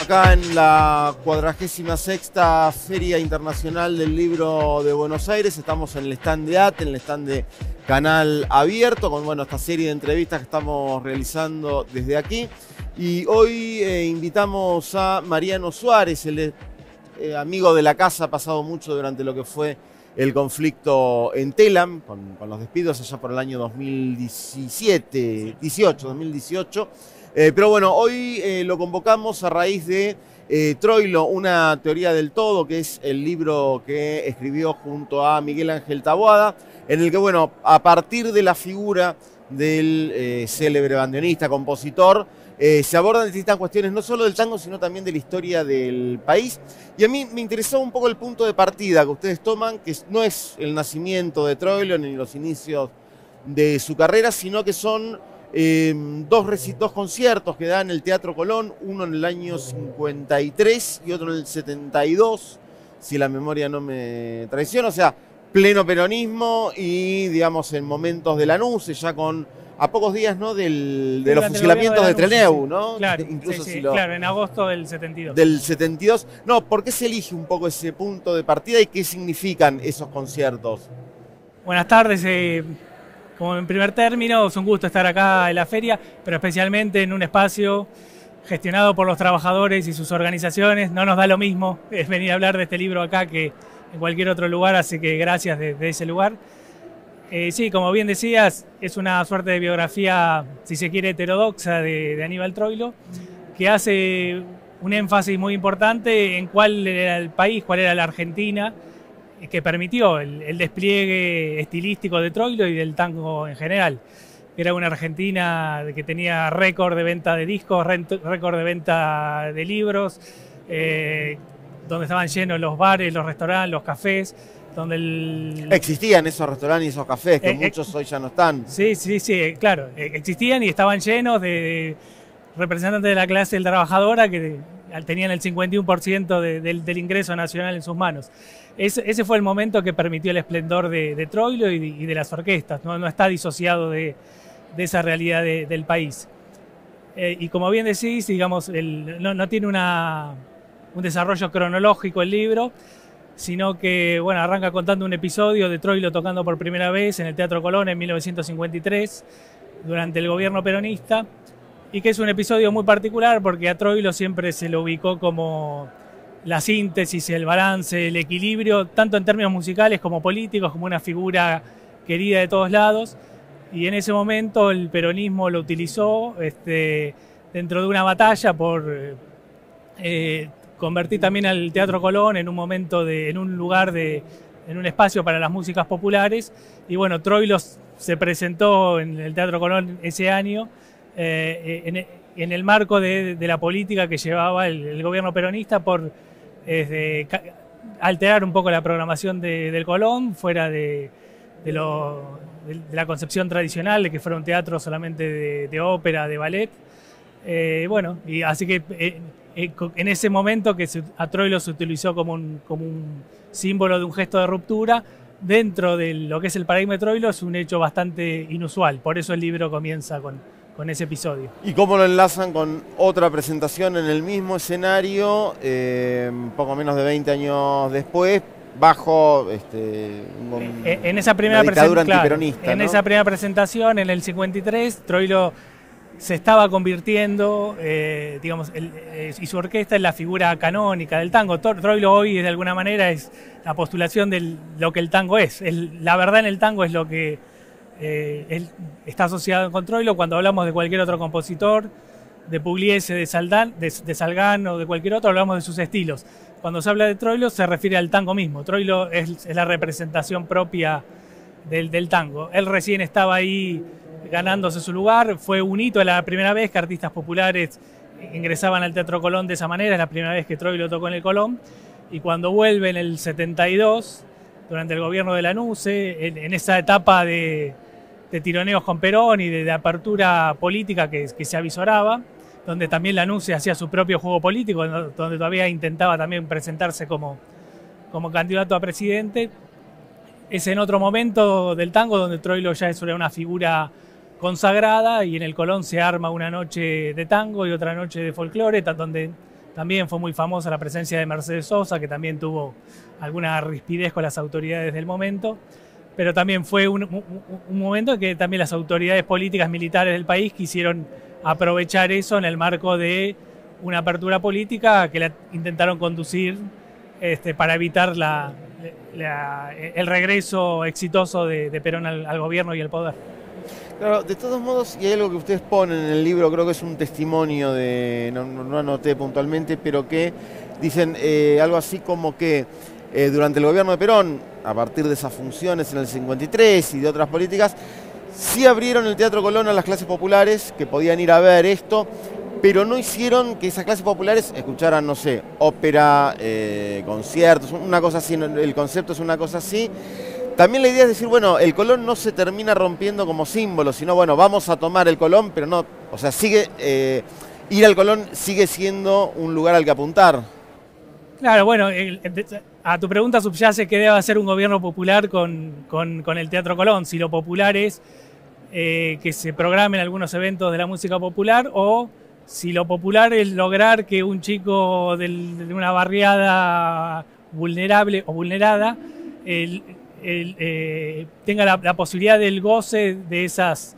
acá en la 46ª Feria Internacional del Libro de Buenos Aires. Estamos en el stand de ATE, en el stand de Canal Abierto, con esta serie de entrevistas que estamos realizando desde aquí. Y hoy invitamos a Mariano Suárez, el amigo de la casa, ha pasado mucho durante lo que fue el conflicto en Telam, con los despidos allá por el año 2018. Pero bueno, hoy lo convocamos a raíz de Troilo, una teoría del todo, que es el libro que escribió junto a Miguel Ángel Taboada, en el que, a partir de la figura del célebre bandoneonista, compositor, se abordan distintas cuestiones, no solo del tango, sino también de la historia del país. Y a mí me interesó un poco el punto de partida que ustedes toman, que no es el nacimiento de Troilo ni los inicios de su carrera, sino que son dos conciertos que da en el Teatro Colón, uno en el año 53 y otro en el 72, si la memoria no me traiciona, o sea, pleno peronismo y, digamos, en momentos de Lanús, ya a pocos días, ¿no?, de los fusilamientos de Trelew, ¿no? Claro, incluso claro, en agosto del 72. Del 72. No, ¿por qué se elige un poco ese punto de partida y qué significan esos conciertos? Buenas tardes. Como en primer término, es un gusto estar acá en la feria, pero especialmente en un espacio gestionado por los trabajadores y sus organizaciones. No nos da lo mismo es venir a hablar de este libro acá que en cualquier otro lugar, así que gracias de ese lugar. Sí, como bien decías, es una suerte de biografía, si se quiere, heterodoxa de Aníbal Troilo, que hace un énfasis muy importante en cuál era el país, cuál era la Argentina, que permitió el despliegue estilístico de Troilo y del tango en general. Era una Argentina que tenía récord de venta de discos, récord de venta de libros, donde estaban llenos los bares, los restaurantes, los cafés, donde existían esos restaurantes y esos cafés, que muchos hoy ya no están. Sí, claro, existían y estaban llenos de representantes de la clase trabajadora que tenían el 51% del ingreso nacional en sus manos. Ese fue el momento que permitió el esplendor de Troilo y de las orquestas, no está disociado de esa realidad del país. Y como bien decís, digamos, no tiene un desarrollo cronológico el libro, sino que arranca contando un episodio de Troilo tocando por primera vez en el Teatro Colón en 1953, durante el gobierno peronista, y que es un episodio muy particular porque a Troilo siempre se lo ubicó como la síntesis, el balance, el equilibrio, tanto en términos musicales como políticos, como una figura querida de todos lados. Y en ese momento el peronismo lo utilizó dentro de una batalla por convertir también al Teatro Colón en un espacio para las músicas populares. Y Troilo se presentó en el Teatro Colón ese año en el marco de la política que llevaba el gobierno peronista por alterar un poco la programación del Colón, fuera de la concepción tradicional de que fuera un teatro solamente de ópera, de ballet. Y así que en ese momento que a Troilo se utilizó como un símbolo de un gesto de ruptura, dentro de lo que es el paradigma de Troilo es un hecho bastante inusual. Por eso el libro comienza con ese episodio. ¿Y cómo lo enlazan con otra presentación en el mismo escenario, poco menos de 20 años después, bajo en esa primera dictadura antiperonista? Claro, en esa primera presentación, en el 53, Troilo se estaba convirtiendo, y su orquesta en la figura canónica del tango. Troilo hoy, de alguna manera, es la postulación de lo que el tango es. La verdad en el tango es lo que está asociado con Troilo. Cuando hablamos de cualquier otro compositor, de Pugliese, de Salgán o de cualquier otro, hablamos de sus estilos. Cuando se habla de Troilo se refiere al tango mismo. Troilo es la representación propia del tango. Él recién estaba ahí ganándose su lugar. Fue un hito, la primera vez que artistas populares ingresaban al Teatro Colón de esa manera, es la primera vez que Troilo tocó en el Colón. Y cuando vuelve en el 72, durante el gobierno de Lanús, en esa etapa de tironeos con Perón y de apertura política que se avisoraba, donde también Lanús hacía su propio juego político, donde todavía intentaba también presentarse como candidato a presidente. Es en otro momento del tango donde Troilo ya es una figura consagrada, y en el Colón se arma una noche de tango y otra noche de folclore, donde también fue muy famosa la presencia de Mercedes Sosa, que también tuvo alguna rispidez con las autoridades del momento, pero también fue un momento en que también las autoridades políticas militares del país quisieron aprovechar eso en el marco de una apertura política que la intentaron conducir para evitar el regreso exitoso de Perón al gobierno y al poder. Claro, de todos modos, y hay algo que ustedes ponen en el libro, creo que es un testimonio no anoté puntualmente, pero que dicen algo así como que durante el gobierno de Perón, a partir de esas funciones en el 53 y de otras políticas, sí abrieron el Teatro Colón a las clases populares que podían ir a ver esto, pero no hicieron que esas clases populares escucharan, no sé, ópera, conciertos, una cosa así, el concepto es una cosa así. También la idea es decir, bueno, el Colón no se termina rompiendo como símbolo, sino, bueno, vamos a tomar el Colón, pero no, o sea, ir al Colón sigue siendo un lugar al que apuntar. Claro, bueno, a tu pregunta subyace que debe hacer un gobierno popular con el Teatro Colón. Si lo popular es que se programen algunos eventos de la música popular, o si lo popular es lograr que un chico de una barriada vulnerable o vulnerada tenga la posibilidad del goce de esas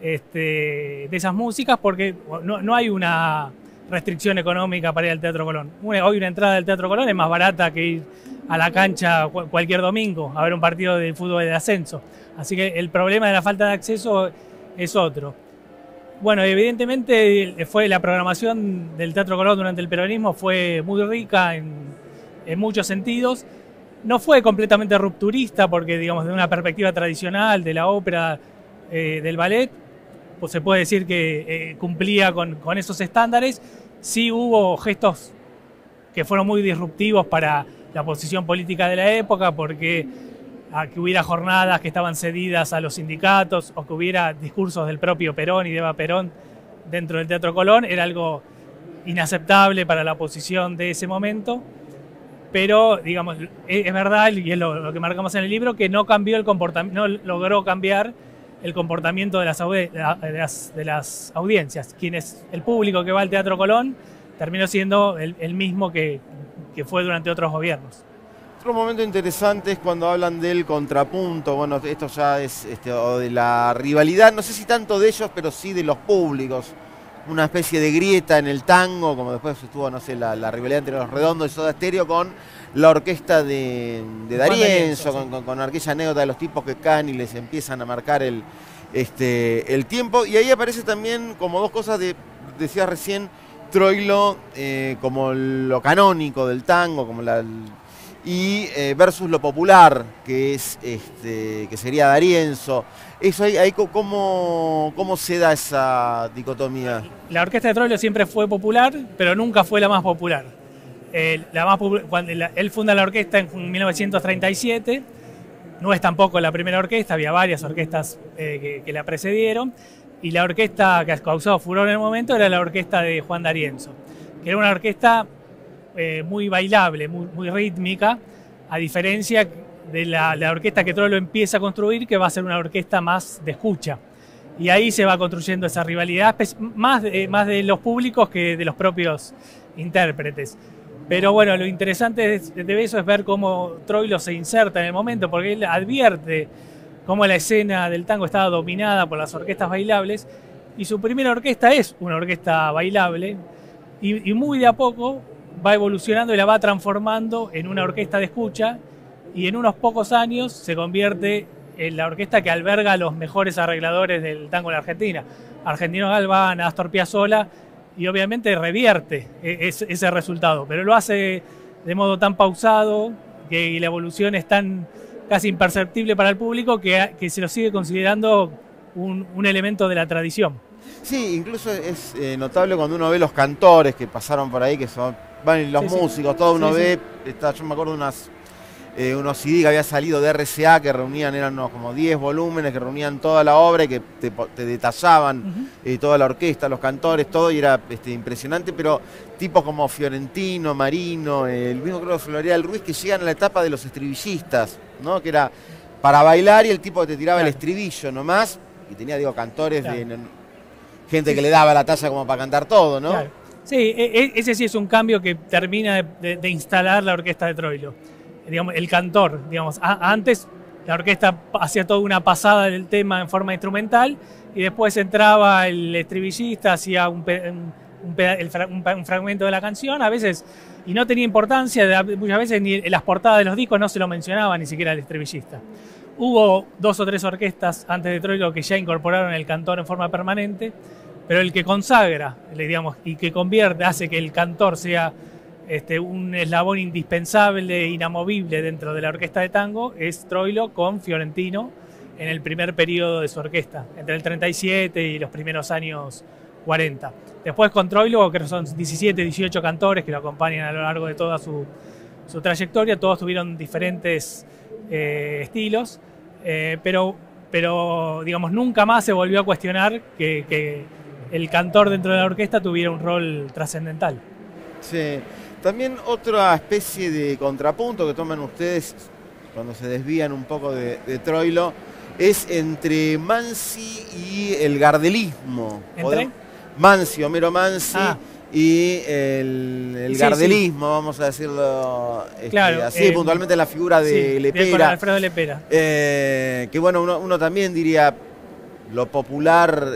músicas, porque no hay una restricción económica para ir al Teatro Colón. Hoy una entrada del Teatro Colón es más barata que ir a la cancha cualquier domingo a ver un partido de fútbol de ascenso. Así que el problema de la falta de acceso es otro. Bueno, evidentemente la programación del Teatro Colón durante el peronismo fue muy rica en muchos sentidos. No fue completamente rupturista porque, digamos, de una perspectiva tradicional de la ópera, del ballet, pues se puede decir que cumplía con esos estándares. Sí hubo gestos que fueron muy disruptivos para la posición política de la época, porque que hubiera jornadas que estaban cedidas a los sindicatos o que hubiera discursos del propio Perón y de Eva Perón dentro del Teatro Colón era algo inaceptable para la posición de ese momento. Pero, digamos, es verdad, y es lo que marcamos en el libro, que no cambió el comportamiento, no logró cambiar el comportamiento de las audiencias. El público que va al Teatro Colón terminó siendo el mismo que fue durante otros gobiernos. Otro momento interesante es cuando hablan del contrapunto. Bueno, esto ya es o de la rivalidad, no sé si tanto de ellos, pero sí de los públicos. Una especie de grieta en el tango, como después estuvo, no sé, la rivalidad entre Los Redondos y Soda Stereo con la orquesta de D'Arienzo, sí. con aquella anécdota de los tipos que caen y les empiezan a marcar el tiempo. Y ahí aparece también como dos cosas decía recién, Troilo como lo canónico del tango, como y versus lo popular, que es que sería D'Arienzo. Eso ahí ¿cómo se da esa dicotomía? La orquesta de Troilo siempre fue popular, pero nunca fue la más popular. Cuando él funda la orquesta en 1937, no es tampoco la primera orquesta, había varias orquestas que la precedieron, y la orquesta que ha causado furor en el momento era la orquesta de Juan D'Arienzo, que era una orquesta muy bailable, muy rítmica, a diferencia de la orquesta que Troilo empieza a construir, que va a ser una orquesta más de escucha. Y ahí se va construyendo esa rivalidad, más de los públicos que de los propios intérpretes. Pero bueno, lo interesante de eso es ver cómo Troilo se inserta en el momento, porque él advierte cómo la escena del tango estaba dominada por las orquestas bailables, y su primera orquesta es una orquesta bailable, y muy de a poco va evolucionando y la va transformando en una orquesta de escucha, y en unos pocos años se convierte en la orquesta que alberga a los mejores arregladores del tango en la Argentina. Argentino Galván, Astor Piazzolla, y obviamente revierte ese resultado, pero lo hace de modo tan pausado y la evolución es tan casi imperceptible para el público que se lo sigue considerando un elemento de la tradición. Sí, incluso es notable cuando uno ve los cantores que pasaron por ahí, que van los músicos, sí. Todo uno ve, yo me acuerdo de unos CD que había salido de RCA que eran como 10 volúmenes que reunían toda la obra y que te detallaban toda la orquesta, los cantores, todo, y era impresionante, pero tipos como Fiorentino, Marino, el mismo creo Floreal Ruiz, que llegan a la etapa de los estribillistas, ¿no? Que era para bailar y el tipo que te tiraba el estribillo nomás, y tenía, cantores de gente que le daba la talla como para cantar todo, ¿no? Claro. Sí, ese sí es un cambio que termina de instalar la orquesta de Troilo. Digamos, el cantor, digamos, antes la orquesta hacía toda una pasada del tema en forma instrumental y después entraba el estribillista, hacía un fragmento de la canción, a veces, y no tenía importancia, muchas veces ni en las portadas de los discos no se lo mencionaba ni siquiera el estribillista. Hubo 2 o 3 orquestas antes de Troilo que ya incorporaron el cantor en forma permanente, pero el que consagra, digamos, y que convierte, hace que el cantor sea un eslabón indispensable, inamovible dentro de la orquesta de tango, es Troilo con Fiorentino en el primer periodo de su orquesta, entre el 37 y los primeros años 40. Después con Troilo, que son 17, 18 cantores que lo acompañan a lo largo de toda su trayectoria, todos tuvieron diferentes estilos, pero digamos, nunca más se volvió a cuestionar que el cantor dentro de la orquesta tuviera un rol trascendental. Sí. También otra especie de contrapunto que toman ustedes cuando se desvían un poco de Troilo es entre Mansi y el gardelismo. ¿Entre? Mansi, Homero Mansi y el sí, gardelismo, vamos a decirlo claro, así, puntualmente la figura de Lepera. Con Alfredo Lepera. Que bueno, uno también diría lo popular,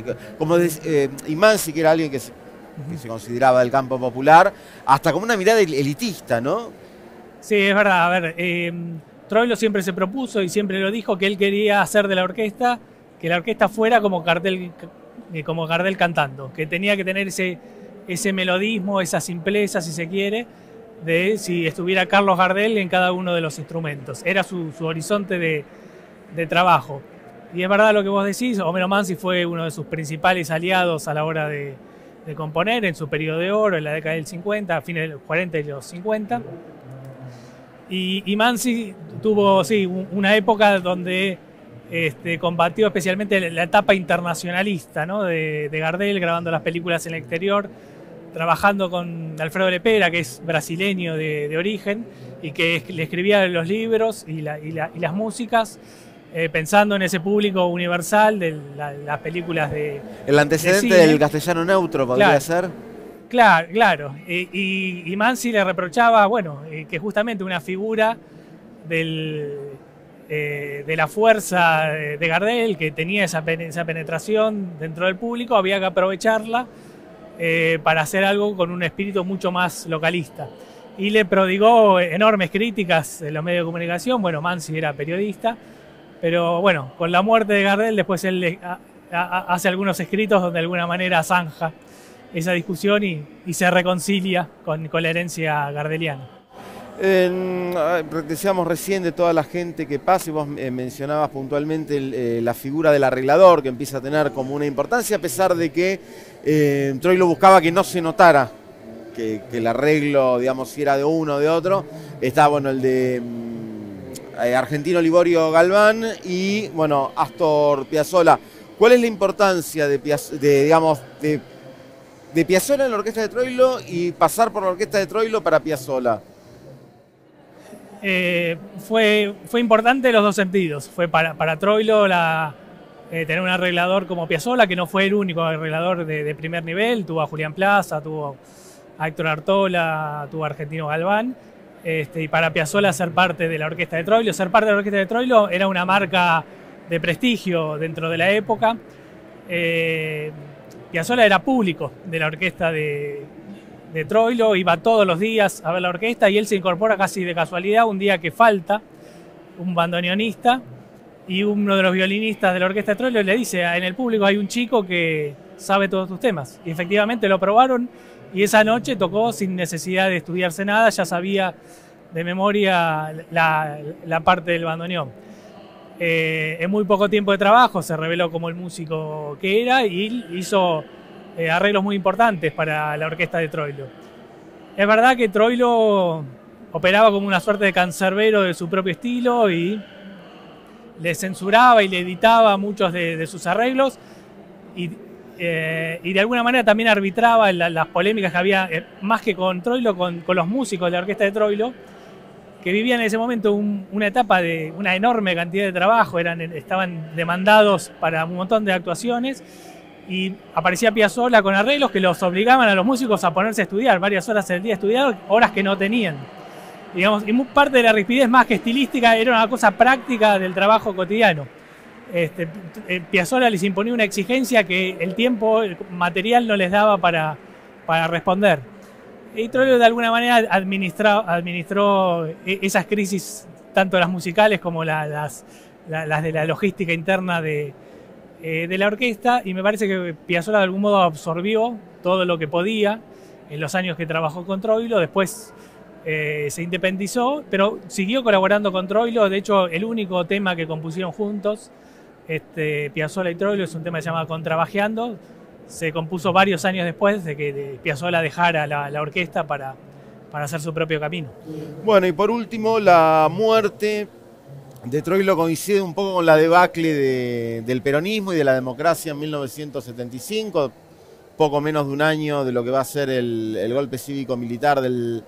y Mansi, que era alguien que se consideraba del campo popular, hasta como una mirada elitista, ¿no? Sí, es verdad. A ver, Troilo siempre se propuso y siempre lo dijo que él quería hacer de la orquesta, que la orquesta fuera como Gardel cantando, que tenía que tener ese melodismo, esa simpleza, si se quiere, de si estuviera Carlos Gardel en cada uno de los instrumentos. Era su horizonte de trabajo. Y es verdad lo que vos decís, Homero Mansi fue uno de sus principales aliados a la hora de componer en su periodo de oro, en la década del 50, a fines de los 40 y los 50. Y Mansi tuvo, sí, una época donde combatió especialmente la etapa internacionalista, ¿no? de Gardel, grabando las películas en el exterior, trabajando con Alfredo Lepera, que es brasileño de origen, y que le escribía los libros y las músicas, pensando en ese público universal de las películas de el antecedente del castellano neutro, podría ser. Claro. Y Mansi le reprochaba, que justamente una figura de la fuerza de Gardel, que tenía esa penetración dentro del público, había que aprovecharla para hacer algo con un espíritu mucho más localista. Y le prodigó enormes críticas en los medios de comunicación. Mansi era periodista, pero con la muerte de Gardel, después él hace algunos escritos donde de alguna manera zanja esa discusión y se reconcilia con la herencia gardeliana. Decíamos recién de toda la gente que pasa, y vos mencionabas puntualmente la figura del arreglador, que empieza a tener como una importancia, a pesar de que Troilo buscaba que no se notara que el arreglo, digamos, si era de uno o de otro. Está, el de Argentino Liborio Galván y, Astor Piazzolla. ¿Cuál es la importancia de Piazzolla en la orquesta de Troilo y pasar por la orquesta de Troilo para Piazzolla? Fue importante en los dos sentidos. Fue para Troilo tener un arreglador como Piazzolla, que no fue el único arreglador de primer nivel. Tuvo a Julián Plaza, tuvo a Héctor Artola, tuvo a Argentino Galván. Y para Piazzolla ser parte de la orquesta de Troilo. Ser parte de la orquesta de Troilo era una marca de prestigio dentro de la época. Piazzolla era público de la orquesta de Troilo, iba todos los días a ver la orquesta y él se incorpora casi de casualidad un día que falta un bandoneonista y uno de los violinistas de la orquesta de Troilo le dice: en el público hay un chico que sabe todos tus temas. Y efectivamente lo probaron y esa noche tocó sin necesidad de estudiarse nada, ya sabía de memoria la parte del bandoneón. En muy poco tiempo de trabajo se reveló como el músico que era y hizo arreglos muy importantes para la orquesta de Troilo. Es verdad que Troilo operaba como una suerte de cancerbero de su propio estilo y le censuraba y le editaba muchos de sus arreglos y de alguna manera también arbitraba las polémicas que había, más que con Troilo, con los músicos de la orquesta de Troilo, que vivían en ese momento una etapa de una enorme cantidad de trabajo, estaban demandados para un montón de actuaciones y aparecía Piazzolla con arreglos que los obligaban a los músicos a ponerse a estudiar, varias horas al día estudiar, horas que no tenían. Digamos, y parte de la rispidez más que estilística era una cosa práctica del trabajo cotidiano. Piazzolla les imponía una exigencia que el tiempo material no les daba para responder. Y Troilo de alguna manera administró esas crisis, tanto las musicales como las de la logística interna de la orquesta, y me parece que Piazzolla de algún modo absorbió todo lo que podía en los años que trabajó con Troilo. Después se independizó, pero siguió colaborando con Troilo. De hecho, el único tema que compusieron juntos, Piazzolla y Troilo, es un tema que se llama Contrabajeando. Se compuso varios años después de que Piazzolla dejara la orquesta para hacer su propio camino. Bueno, y por último, la muerte de Troilo coincide un poco con la debacle del peronismo y de la democracia en 1975, poco menos de un año de lo que va a ser el golpe cívico-militar del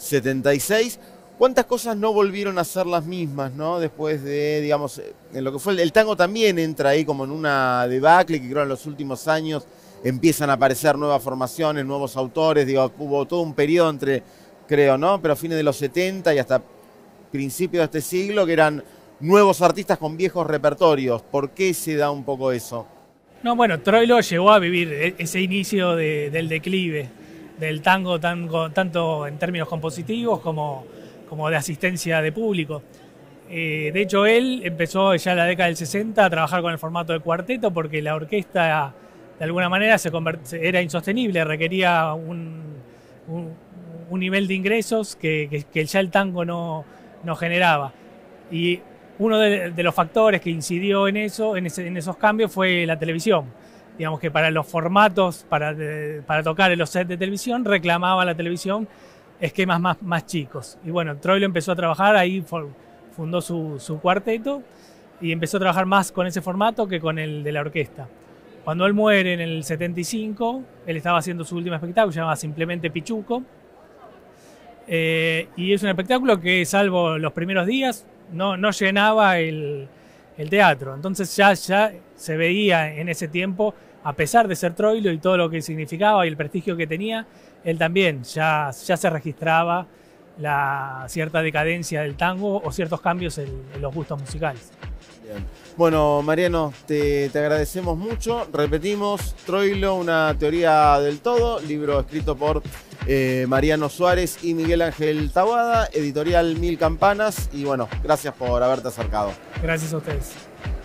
76. ¿Cuántas cosas no volvieron a ser las mismas, ¿no? Después de, digamos, en lo que fue el tango también entra ahí como en una debacle que creo en los últimos años empiezan a aparecer nuevas formaciones, nuevos autores, digo, hubo todo un periodo entre, creo, ¿no? Pero a fines de los 70 y hasta principios de este siglo que eran nuevos artistas con viejos repertorios. ¿Por qué se da un poco eso? No, bueno, Troilo llegó a vivir ese inicio del declive del tango, tanto en términos compositivos como de asistencia de público. De hecho, él empezó ya en la década del 60 a trabajar con el formato de cuarteto porque la orquesta de alguna manera era insostenible, requería un nivel de ingresos que ya el tango no generaba. Y uno de los factores que incidió en esos cambios fue la televisión. Digamos que para los formatos, para tocar en los sets de televisión, reclamaba la televisión esquemas más chicos. Y bueno, Troilo empezó a trabajar, ahí fundó su cuarteto y empezó a trabajar más con ese formato que con el de la orquesta. Cuando él muere en el 75, él estaba haciendo su último espectáculo, se llama simplemente Pichuco. Y es un espectáculo que, salvo los primeros días, no llenaba el teatro. Entonces ya se veía en ese tiempo, a pesar de ser Troilo y todo lo que significaba y el prestigio que tenía, él también ya se registraba la cierta decadencia del tango o ciertos cambios en los gustos musicales. Bien. Bueno, Mariano, te agradecemos mucho. Repetimos, Troilo, una teoría del todo, libro escrito por Mariano Suárez y Miguel Ángel Taboada, editorial Mil Campanas, y bueno, gracias por haberte acercado. Gracias a ustedes.